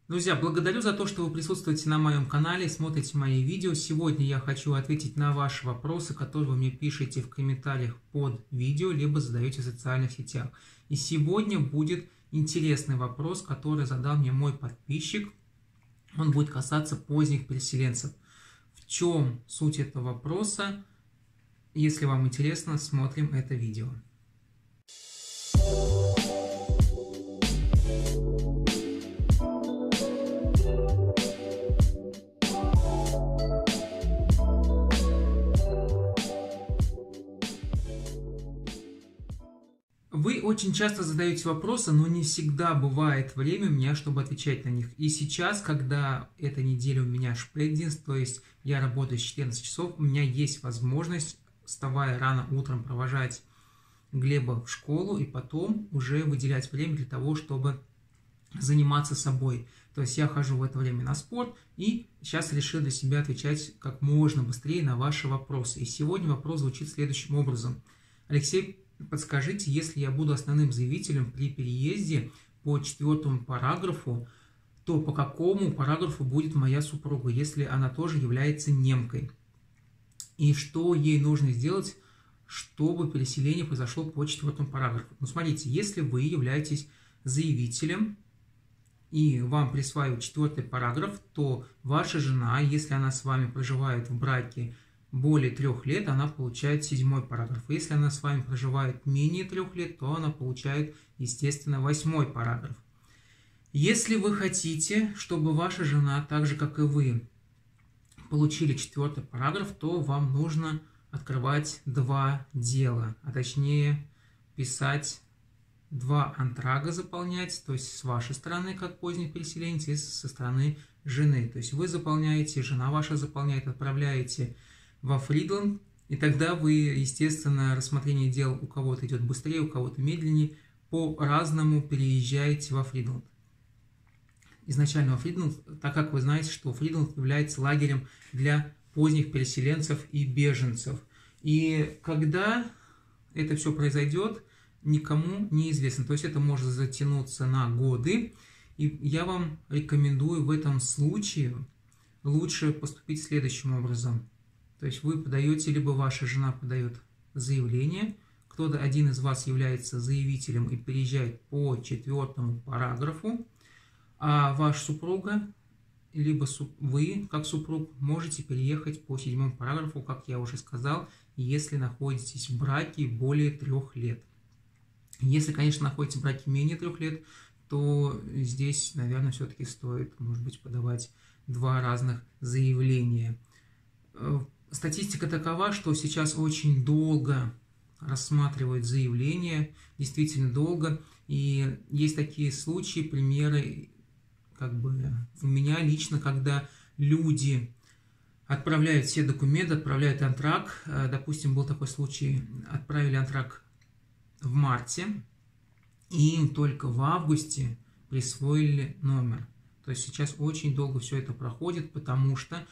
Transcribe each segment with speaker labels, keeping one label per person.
Speaker 1: Друзья, благодарю за то, что вы присутствуете на моем канале, смотрите мои видео. Сегодня я хочу ответить на ваши вопросы, которые вы мне пишете в комментариях под видео, либо задаете в социальных сетях. И сегодня будет интересный вопрос, который задал мне мой подписчик. Он будет касаться поздних переселенцев. В чем суть этого вопроса? Если вам интересно, смотрим это видео. Вы очень часто задаете вопросы, но не всегда бывает время у меня, чтобы отвечать на них. И сейчас, когда эта неделя у меня шпреддинг, то есть я работаю с 14 часов, у меня есть возможность, вставая рано утром, провожать Глеба в школу и потом уже выделять время для того, чтобы заниматься собой. То есть я хожу в это время на спорт и сейчас решил для себя отвечать как можно быстрее на ваши вопросы. И сегодня вопрос звучит следующим образом. Алексей, подскажите, если я буду основным заявителем при переезде по 4 параграфу, то по какому параграфу будет моя супруга, если она тоже является немкой? И что ей нужно сделать, чтобы переселение произошло по 4 параграфу? Ну, смотрите, если вы являетесь заявителем и вам присваивают 4 параграф, то ваша жена, если она с вами проживает в браке более 3 лет, она получает 7 параграф. Если она с вами проживает менее 3 лет, то она получает, естественно, 8 параграф. Если вы хотите, чтобы ваша жена, так же как и вы, получили 4 параграф, то вам нужно открывать 2 дела, а точнее писать 2 антрага, заполнять, то есть с вашей стороны, как поздний переселенец, и со стороны жены. То есть вы заполняете, жена ваша заполняет, отправляете во Фридланд, и тогда вы, естественно, рассмотрение дел у кого-то идет быстрее, у кого-то медленнее, по-разному переезжаете во Фридланд. Изначально во Фридланд, так как вы знаете, что Фридланд является лагерем для поздних переселенцев и беженцев. И когда это все произойдет, никому не известно. То есть это может затянуться на годы. И я вам рекомендую в этом случае лучше поступить следующим образом. То есть вы подаете, либо ваша жена подает заявление, кто-то один из вас является заявителем и переезжает по 4 параграфу, а ваша супруга, либо вы, как супруг, можете переехать по 7 параграфу, как я уже сказал, если находитесь в браке более 3 лет. Если, конечно, находитесь в браке менее 3 лет, то здесь, наверное, все-таки стоит, может быть, подавать 2 разных заявления. Статистика такова, что сейчас очень долго рассматривают заявления, действительно долго, и есть такие случаи, примеры, как бы у меня лично, когда люди отправляют все документы, отправляют антраг, допустим, был такой случай, отправили антраг в марте, и им только в августе присвоили номер. То есть сейчас очень долго все это проходит, потому что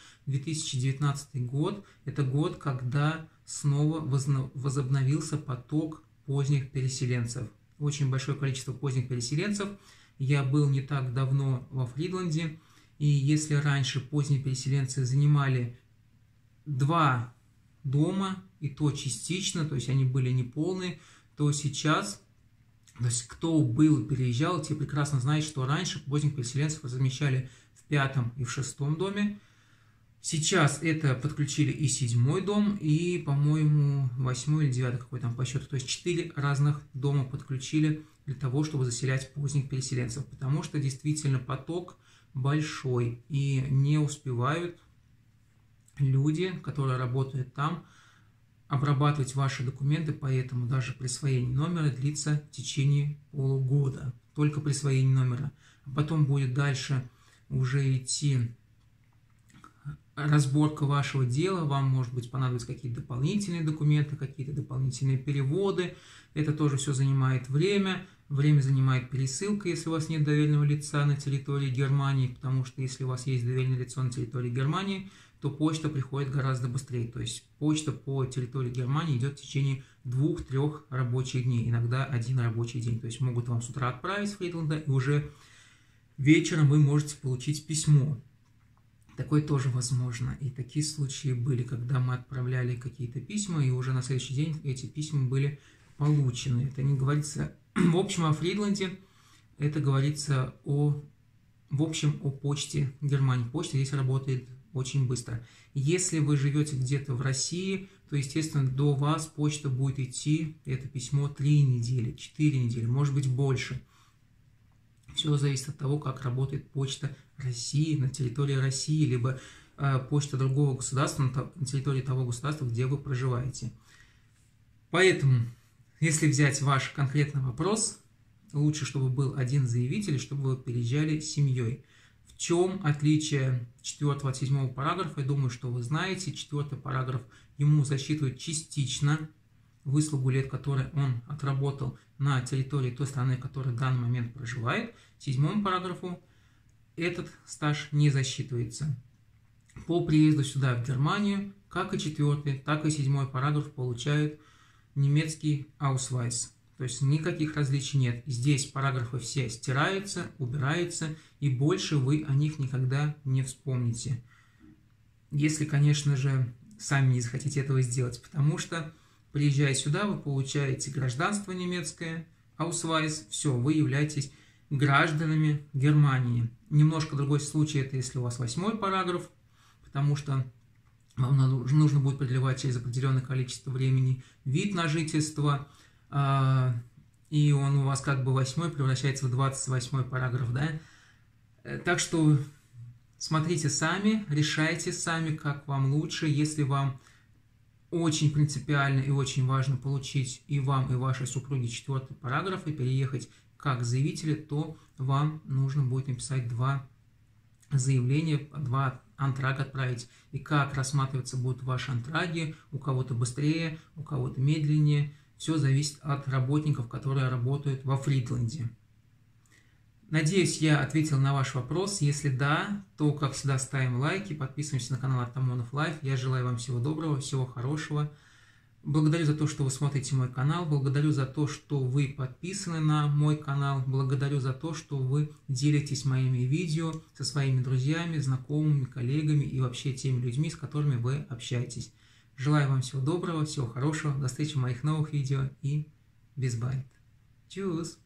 Speaker 1: 2019 год – это год, когда снова возобновился поток поздних переселенцев. Очень большое количество поздних переселенцев. Я был не так давно во Фридланде, и если раньше поздние переселенцы занимали 2 дома, и то частично, то есть они были неполные, то сейчас, то есть кто был, переезжал, те прекрасно знают, что раньше поздних переселенцев размещали в 5 и в 6 доме. Сейчас это подключили и 7 дом, и, по-моему, 8 или 9 какой там по счету. То есть 4 разных дома подключили для того, чтобы заселять поздних переселенцев. Потому что действительно поток большой, и не успевают люди, которые работают там, обрабатывать ваши документы, поэтому даже присвоение номера длится в течение полугода. Только присвоение номера. А потом будет дальше уже идти разборка вашего дела. Вам, может быть, понадобятся какие-то дополнительные документы, какие-то дополнительные переводы. Это тоже все занимает время. Время занимает пересылка, если у вас нет доверенного лица на территории Германии, потому что если у вас есть доверенное лицо на территории Германии, то почта приходит гораздо быстрее. То есть почта по территории Германии идет в течение 2-3 рабочих дней, иногда 1 рабочий день. То есть могут вам с утра отправить с Фридланда, и уже вечером вы можете получить письмо. Такое тоже возможно. И такие случаи были, когда мы отправляли какие-то письма, и уже на следующий день эти письма были получены. Это не говорится, в общем, о Фридланде, это говорится в общем, о почте Германии. Почта здесь работает очень быстро. Если вы живете где-то в России, то, естественно, до вас почта будет идти, это письмо, 3 недели, 4 недели, может быть, больше. Все зависит от того, как работает почта России на территории России, либо почта другого государства на территории того государства, где вы проживаете. Поэтому, если взять ваш конкретный вопрос, лучше, чтобы был один заявитель, чтобы вы переезжали с семьей. В чем отличие 4 от 7 параграфа? Я думаю, что вы знаете. 4 параграф ему засчитывает частично выслугу лет, которые он отработал на территории той страны, в которой в данный момент проживает. 7 параграфу этот стаж не засчитывается. По приезду сюда, в Германию, как и 4, так и 7 параграф получают немецкий Ausweis. То есть никаких различий нет. Здесь параграфы все стираются, убираются, и больше вы о них никогда не вспомните. Если, конечно же, сами не захотите этого сделать, потому что, приезжая сюда, вы получаете гражданство немецкое, Ausweis, все, вы являетесь гражданами Германии. Немножко другой случай, это если у вас 8 параграф, потому что вам нужно будет продлевать через определенное количество времени вид на жительство, и он у вас как бы 8 превращается в 28 параграф, да? Так что смотрите сами, решайте сами, как вам лучше. Если вам очень принципиально и очень важно получить и вам, и вашей супруге 4 параграф и переехать как заявители, то вам нужно будет написать 2 заявления, 2 антрага отправить. И как рассматриваться будут ваши антраги, у кого-то быстрее, у кого-то медленнее. Все зависит от работников, которые работают во Фридланде. Надеюсь, я ответил на ваш вопрос. Если да, то, как всегда, ставим лайки, подписываемся на канал Артамонов Лайф. Я желаю вам всего доброго, всего хорошего. Благодарю за то, что вы смотрите мой канал. Благодарю за то, что вы подписаны на мой канал. Благодарю за то, что вы делитесь моими видео со своими друзьями, знакомыми, коллегами и вообще теми людьми, с которыми вы общаетесь. Желаю вам всего доброго, всего хорошего. До встречи в моих новых видео и bis bald. Tschüss.